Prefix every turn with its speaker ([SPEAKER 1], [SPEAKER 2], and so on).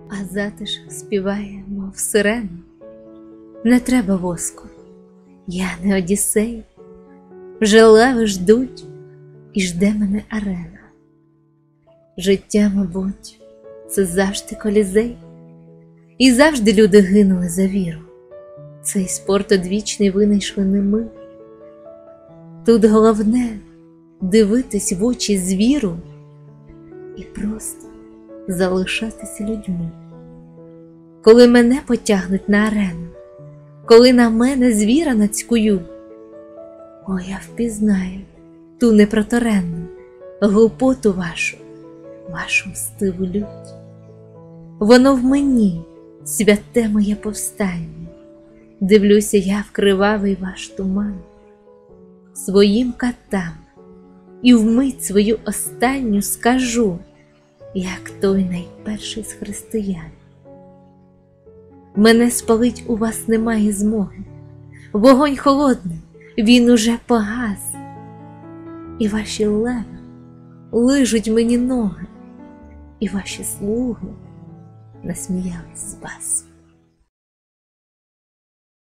[SPEAKER 1] а затиш співає, мов сирена. Не треба воску, я не Одіссей, вже леви ждуть і жде мене арена. Життя, мабуть, це завжди колізей, і завжди люди гинули за віру. Цей спорт одвічний винайшли не ми. Тут головне дивитись в очі звіру і просто залишатися людьми. Коли мене потягнуть на арену, коли на мене звіра нацькують, о, я впізнаю ту непроторенну глупоту вашу мстиву лють. Воно в мені, святе моє повстання, дивлюся я в кривавий ваш туман, своїм катам і вмить свою останню скажу, як той найперший з християн. Мене спалить у вас немає змоги, вогонь холодний, він уже погас, і ваші леви лижуть мені ноги, і ваші слуги насміялись з вас.